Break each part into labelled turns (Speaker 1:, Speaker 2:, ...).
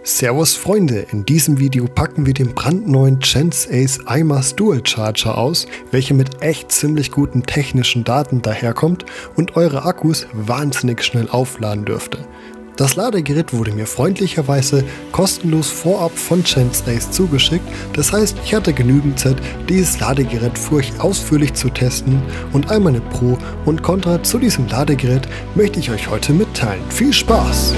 Speaker 1: Servus Freunde, in diesem Video packen wir den brandneuen GenSace iMAS Dual Charger aus, welcher mit echt ziemlich guten technischen Daten daherkommt und eure Akkus wahnsinnig schnell aufladen dürfte. Das Ladegerät wurde mir freundlicherweise kostenlos vorab von GenSace zugeschickt, das heißt, ich hatte genügend Zeit, dieses Ladegerät für euch ausführlich zu testen und all meine Pro und Contra zu diesem Ladegerät möchte ich euch heute mitteilen. Viel Spaß!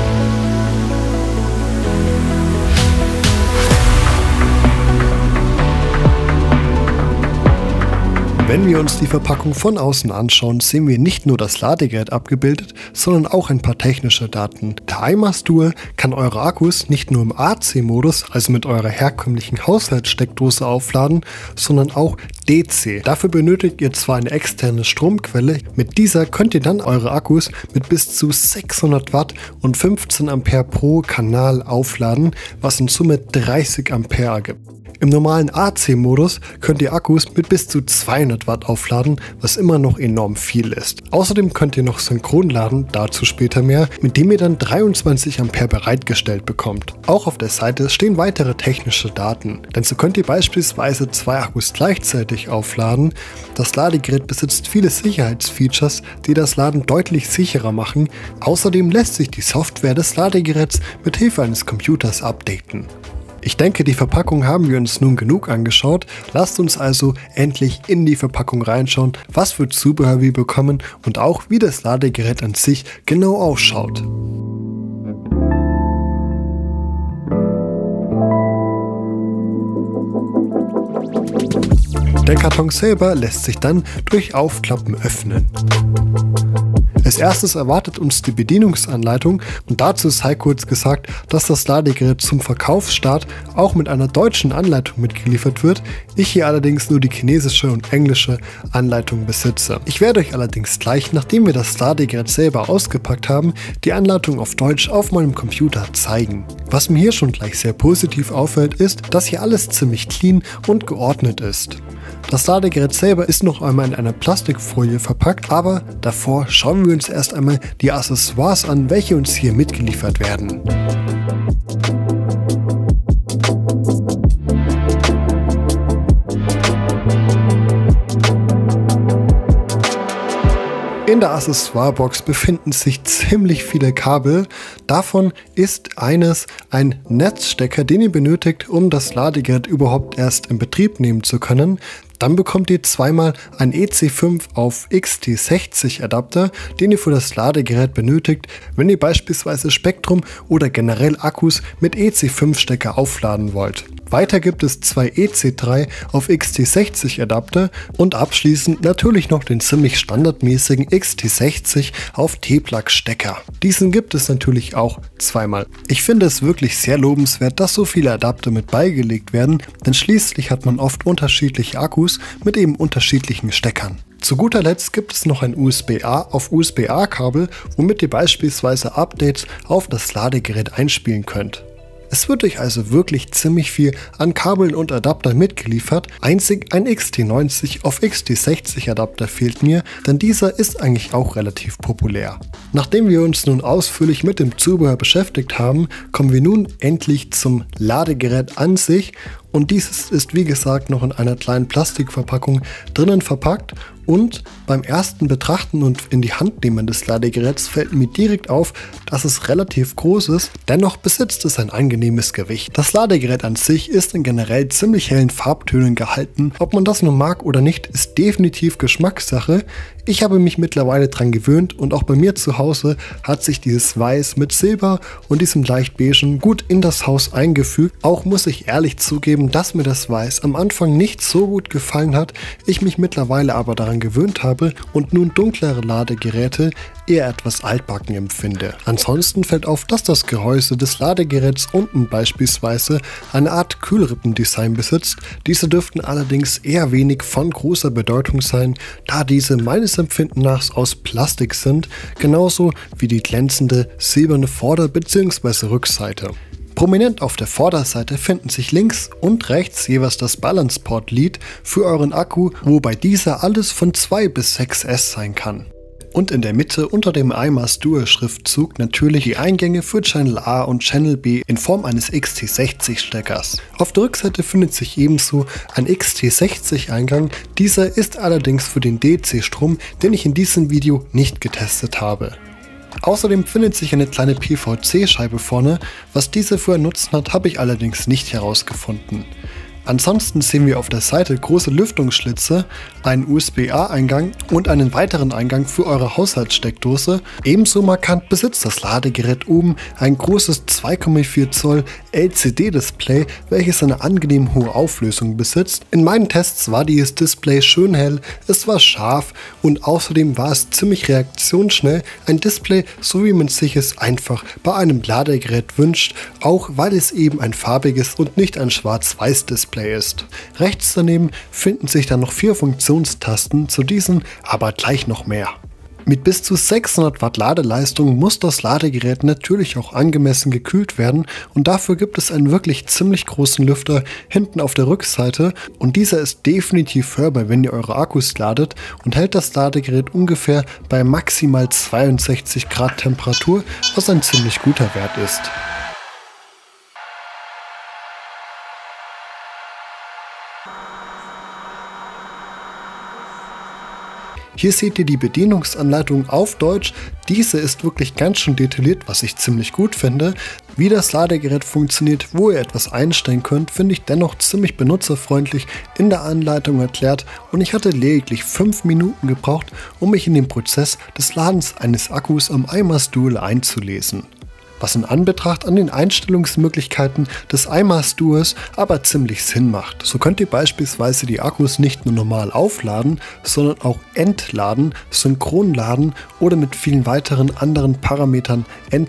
Speaker 1: Wenn wir uns die Verpackung von außen anschauen, sehen wir nicht nur das Ladegerät abgebildet, sondern auch ein paar technische Daten. Der iMAS Dual kann eure Akkus nicht nur im AC-Modus, also mit eurer herkömmlichen Haushaltssteckdose aufladen, sondern auch DC. Dafür benötigt ihr zwar eine externe Stromquelle, mit dieser könnt ihr dann eure Akkus mit bis zu 600 Watt und 15 Ampere pro Kanal aufladen, was in Summe 30 Ampere ergibt. Im normalen AC-Modus könnt ihr Akkus mit bis zu 200 Watt aufladen, was immer noch enorm viel ist. Außerdem könnt ihr noch synchron laden, dazu später mehr, mit dem ihr dann 23 Ampere bereitgestellt bekommt. Auch auf der Seite stehen weitere technische Daten, denn so könnt ihr beispielsweise zwei Akkus gleichzeitig aufladen. Das Ladegerät besitzt viele Sicherheitsfeatures, die das Laden deutlich sicherer machen. Außerdem lässt sich die Software des Ladegeräts mit Hilfe eines Computers updaten. Ich denke, die Verpackung haben wir uns nun genug angeschaut. Lasst uns also endlich in die Verpackung reinschauen, was für Zubehör wir bekommen und auch wie das Ladegerät an sich genau ausschaut. Der Karton selber lässt sich dann durch Aufklappen öffnen. Als erstes erwartet uns die Bedienungsanleitung und dazu sei kurz gesagt, dass das Ladegerät zum Verkaufsstart auch mit einer deutschen Anleitung mitgeliefert wird, ich hier allerdings nur die chinesische und englische Anleitung besitze. Ich werde euch allerdings gleich, nachdem wir das Ladegerät selber ausgepackt haben, die Anleitung auf Deutsch auf meinem Computer zeigen. Was mir hier schon gleich sehr positiv auffällt, ist, dass hier alles ziemlich clean und geordnet ist. Das Ladegerät selber ist noch einmal in einer Plastikfolie verpackt, aber davor schauen wir uns erst einmal die Accessoires an, welche uns hier mitgeliefert werden. In der Accessoirebox befinden sich ziemlich viele Kabel. Davon ist eines ein Netzstecker, den ihr benötigt, um das Ladegerät überhaupt erst in Betrieb nehmen zu können. Dann bekommt ihr zweimal ein EC5 auf XT60 Adapter, den ihr für das Ladegerät benötigt, wenn ihr beispielsweise Spektrum oder generell Akkus mit EC5 Stecker aufladen wollt. Weiter gibt es zwei EC3 auf XT60 Adapter und abschließend natürlich noch den ziemlich standardmäßigen XT60 auf T-Plug Stecker. Diesen gibt es natürlich auch zweimal. Ich finde es wirklich sehr lobenswert, dass so viele Adapter mit beigelegt werden, denn schließlich hat man oft unterschiedliche Akkus mit eben unterschiedlichen Steckern. Zu guter Letzt gibt es noch ein USB-A auf USB-A Kabel, womit ihr beispielsweise Updates auf das Ladegerät einspielen könnt. Es wird euch also wirklich ziemlich viel an Kabeln und Adaptern mitgeliefert, einzig ein XT90 auf XT60 Adapter fehlt mir, denn dieser ist eigentlich auch relativ populär. Nachdem wir uns nun ausführlich mit dem Zubehör beschäftigt haben, kommen wir nun endlich zum Ladegerät an sich. Und dieses ist wie gesagt noch in einer kleinen Plastikverpackung drinnen verpackt und beim ersten Betrachten und in die Hand nehmen des Ladegeräts fällt mir direkt auf, dass es relativ groß ist, dennoch besitzt es ein angenehmes Gewicht. Das Ladegerät an sich ist in generell ziemlich hellen Farbtönen gehalten, ob man das nun mag oder nicht, ist definitiv Geschmackssache. Ich habe mich mittlerweile dran gewöhnt und auch bei mir zu Hause hat sich dieses Weiß mit Silber und diesem leicht beigen gut in das Haus eingefügt. Auch muss ich ehrlich zugeben, dass mir das Weiß am Anfang nicht so gut gefallen hat, ich mich mittlerweile aber daran gewöhnt habe und nun dunklere Ladegeräte eher etwas altbacken empfinde. Ansonsten fällt auf, dass das Gehäuse des Ladegeräts unten beispielsweise eine Art Kühlrippendesign besitzt. Diese dürften allerdings eher wenig von großer Bedeutung sein, da diese meines Empfindens nach aus Plastik sind, genauso wie die glänzende silberne Vorder- bzw. Rückseite. Prominent auf der Vorderseite finden sich links und rechts jeweils das Balance Port Lead für euren Akku, wobei dieser alles von 2 bis 6S sein kann. und in der Mitte unter dem iMust-Dual-Schriftzug natürlich die Eingänge für Channel A und Channel B in Form eines XT60-Steckers. Auf der Rückseite findet sich ebenso ein XT60-Eingang, dieser ist allerdings für den DC-Strom, den ich in diesem Video nicht getestet habe. Außerdem findet sich eine kleine PVC-Scheibe vorne, was diese für einen Nutzen hat, habe ich allerdings nicht herausgefunden. Ansonsten sehen wir auf der Seite große Lüftungsschlitze, einen USB-A-Eingang und einen weiteren Eingang für eure Haushaltssteckdose. Ebenso markant besitzt das Ladegerät oben ein großes 2,4 Zoll LCD-Display, welches eine angenehm hohe Auflösung besitzt. In meinen Tests war dieses Display schön hell, es war scharf und außerdem war es ziemlich reaktionsschnell. Ein Display, so wie man sich es einfach bei einem Ladegerät wünscht, auch weil es eben ein farbiges und nicht ein Schwarz-Weiß-Display ist. Rechts daneben finden sich dann noch 4 Funktionstasten, zu diesen aber gleich noch mehr. Mit bis zu 600 Watt Ladeleistung muss das Ladegerät natürlich auch angemessen gekühlt werden und dafür gibt es einen wirklich ziemlich großen Lüfter hinten auf der Rückseite und dieser ist definitiv hörbar, wenn ihr eure Akkus ladet und hält das Ladegerät ungefähr bei maximal 62 Grad Temperatur, was ein ziemlich guter Wert ist. Hier seht ihr die Bedienungsanleitung auf Deutsch. Diese ist wirklich ganz schön detailliert, was ich ziemlich gut finde. Wie das Ladegerät funktioniert, wo ihr etwas einstellen könnt, finde ich dennoch ziemlich benutzerfreundlich in der Anleitung erklärt und ich hatte lediglich 5 Minuten gebraucht, um mich in den Prozess des Ladens eines Akkus am iMust-Dual einzulesen. Was in Anbetracht an den Einstellungsmöglichkeiten des iMust-Duals aber ziemlich Sinn macht. So könnt ihr beispielsweise die Akkus nicht nur normal aufladen, sondern auch entladen, synchron laden oder mit vielen weiteren anderen Parametern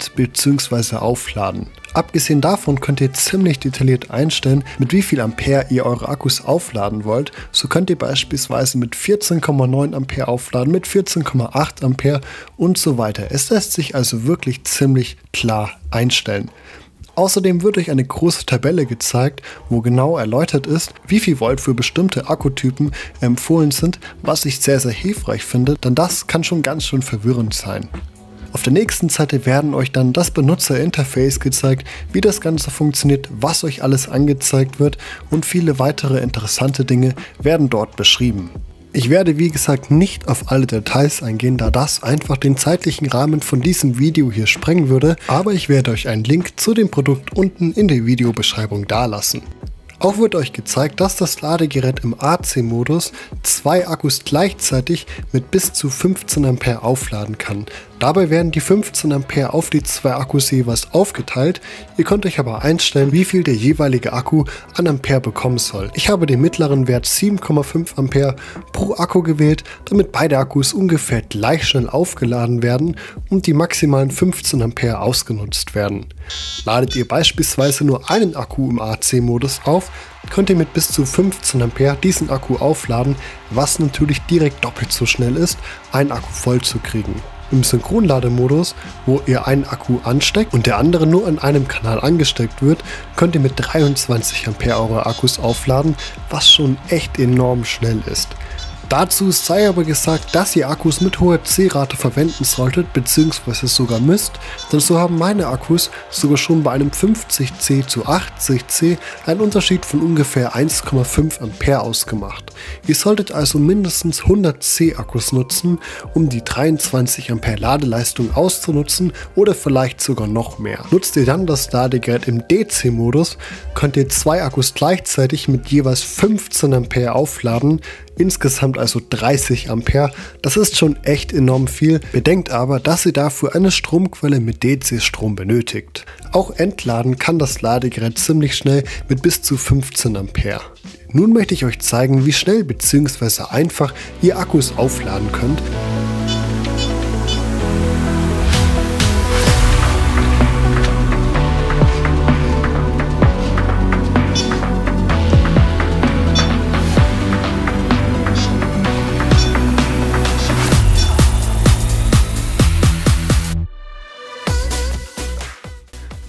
Speaker 1: bzw. aufladen. Abgesehen davon könnt ihr ziemlich detailliert einstellen, mit wie viel Ampere ihr eure Akkus aufladen wollt. So könnt ihr beispielsweise mit 14,9 Ampere aufladen, mit 14,8 Ampere und so weiter. Es lässt sich also wirklich ziemlich klar einstellen. Außerdem wird euch eine große Tabelle gezeigt, wo genau erläutert ist, wie viel Volt für bestimmte Akkutypen empfohlen sind, was ich sehr hilfreich finde, denn das kann schon ganz schön verwirrend sein. Auf der nächsten Seite werden euch dann das Benutzerinterface gezeigt, wie das Ganze funktioniert, was euch alles angezeigt wird und viele weitere interessante Dinge werden dort beschrieben. Ich werde wie gesagt nicht auf alle Details eingehen, da das einfach den zeitlichen Rahmen von diesem Video hier sprengen würde, aber ich werde euch einen Link zu dem Produkt unten in der Videobeschreibung dalassen. Auch wird euch gezeigt, dass das Ladegerät im AC-Modus 2 Akkus gleichzeitig mit bis zu 15 Ampere aufladen kann. Dabei werden die 15 Ampere auf die 2 Akkus jeweils aufgeteilt. Ihr könnt euch aber einstellen, wie viel der jeweilige Akku an Ampere bekommen soll. Ich habe den mittleren Wert 7,5 Ampere pro Akku gewählt, damit beide Akkus ungefähr gleich schnell aufgeladen werden und die maximalen 15 Ampere ausgenutzt werden. Ladet ihr beispielsweise nur einen Akku im AC-Modus auf, könnt ihr mit bis zu 15 Ampere diesen Akku aufladen, was natürlich direkt doppelt so schnell ist, einen Akku voll zu kriegen. Im Synchronlademodus, wo ihr einen Akku ansteckt und der andere nur an einem Kanal angesteckt wird, könnt ihr mit 23 Ampere eure Akkus aufladen, was schon echt enorm schnell ist. Dazu sei aber gesagt, dass ihr Akkus mit hoher C-Rate verwenden solltet bzw. sogar müsst, denn so haben meine Akkus sogar schon bei einem 50C zu 80C einen Unterschied von ungefähr 1,5 Ampere ausgemacht. Ihr solltet also mindestens 100C Akkus nutzen, um die 23 Ampere Ladeleistung auszunutzen oder vielleicht sogar noch mehr. Nutzt ihr dann das Ladegerät im DC-Modus, könnt ihr 2 Akkus gleichzeitig mit jeweils 15 Ampere aufladen, insgesamt also 30 Ampere, das ist schon echt enorm viel, bedenkt aber, dass ihr dafür eine Stromquelle mit DC-Strom benötigt. Auch entladen kann das Ladegerät ziemlich schnell mit bis zu 15 Ampere. Nun möchte ich euch zeigen, wie schnell bzw. einfach ihr Akkus aufladen könnt.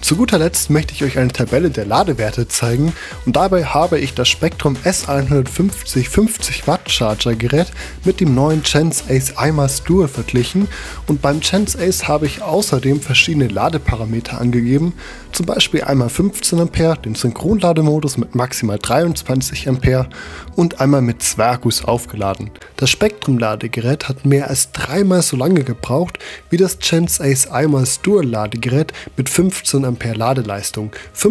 Speaker 1: Zu guter Letzt möchte ich euch eine Tabelle der Ladewerte zeigen und dabei habe ich das Spektrum S150 50 Watt Charger Gerät mit dem neuen Chance Ace iMAS Dual verglichen und beim Chance Ace habe ich außerdem verschiedene Ladeparameter angegeben, zum Beispiel einmal 15 Ampere, den Synchronlademodus mit maximal 23 Ampere und einmal mit 2 Akkus aufgeladen. Das Spektrum Ladegerät hat mehr als 3-mal so lange gebraucht wie das Chance Ace iMAS Dual Ladegerät mit 15 Ampere Ladeleistung.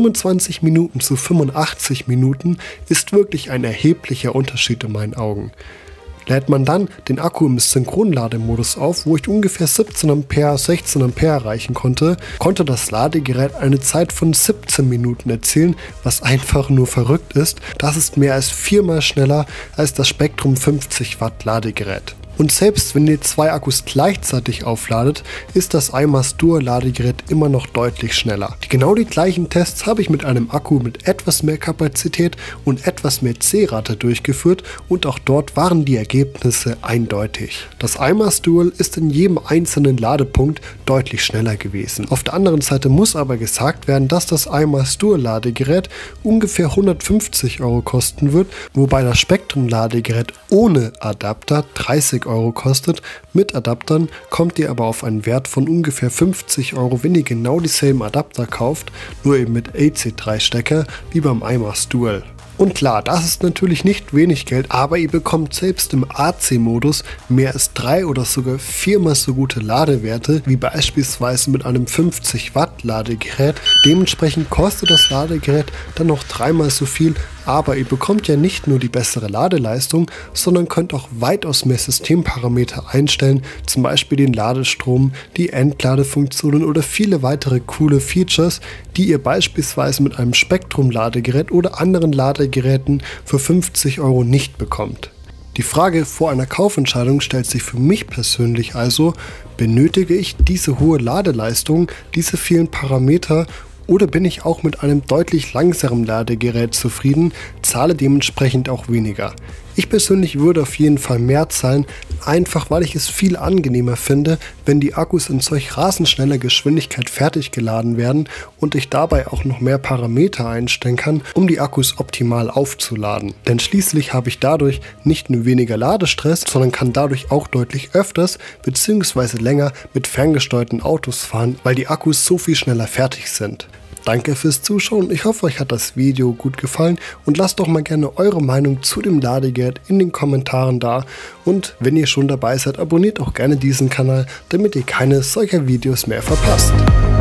Speaker 1: 25 Minuten zu 85 Minuten ist wirklich ein erheblicher Unterschied in meinen Augen. Lädt man dann den Akku im Synchronlademodus auf, wo ich ungefähr 17 Ampere, 16 Ampere erreichen konnte, konnte das Ladegerät eine Zeit von 17 Minuten erzielen, was einfach nur verrückt ist. Das ist mehr als 4-mal schneller als das Spektrum 50 Watt Ladegerät. Und selbst wenn ihr 2 Akkus gleichzeitig aufladet, ist das iMAS Dual Ladegerät immer noch deutlich schneller. Genau die gleichen Tests habe ich mit einem Akku mit etwas mehr Kapazität und etwas mehr C-Rate durchgeführt und auch dort waren die Ergebnisse eindeutig. Das iMAS Dual ist in jedem einzelnen Ladepunkt deutlich schneller gewesen. Auf der anderen Seite muss aber gesagt werden, dass das iMAS Dual Ladegerät ungefähr 150 € kosten wird, wobei das Spektrum Ladegerät ohne Adapter 30 € kostet. Mit Adaptern kommt ihr aber auf einen Wert von ungefähr 50 €, wenn ihr genau dieselben Adapter kauft, nur eben mit AC3 Stecker wie beim iMAS Dual. Und klar, das ist natürlich nicht wenig Geld, aber ihr bekommt selbst im AC-Modus mehr als 3 oder sogar 4-mal so gute Ladewerte wie beispielsweise mit einem 50 Watt Ladegerät. Dementsprechend kostet das Ladegerät dann noch 3-mal so viel, aber ihr bekommt ja nicht nur die bessere Ladeleistung, sondern könnt auch weitaus mehr Systemparameter einstellen, zum Beispiel den Ladestrom, die Entladefunktionen oder viele weitere coole Features, die ihr beispielsweise mit einem Spektrum-Ladegerät oder anderen Ladegeräten für 50 € nicht bekommt. Die Frage vor einer Kaufentscheidung stellt sich für mich persönlich also, benötige ich diese hohe Ladeleistung, diese vielen Parameter, oder bin ich auch mit einem deutlich langsameren Ladegerät zufrieden, zahle dementsprechend auch weniger. Ich persönlich würde auf jeden Fall mehr zahlen, einfach weil ich es viel angenehmer finde, wenn die Akkus in solch rasend schneller Geschwindigkeit fertig geladen werden und ich dabei auch noch mehr Parameter einstellen kann, um die Akkus optimal aufzuladen. Denn schließlich habe ich dadurch nicht nur weniger Ladestress, sondern kann dadurch auch deutlich öfters bzw. länger mit ferngesteuerten Autos fahren, weil die Akkus so viel schneller fertig sind. Danke fürs Zuschauen, ich hoffe euch hat das Video gut gefallen und lasst doch mal gerne eure Meinung zu dem Ladegerät in den Kommentaren da und wenn ihr schon dabei seid, abonniert auch gerne diesen Kanal, damit ihr keine solcher Videos mehr verpasst.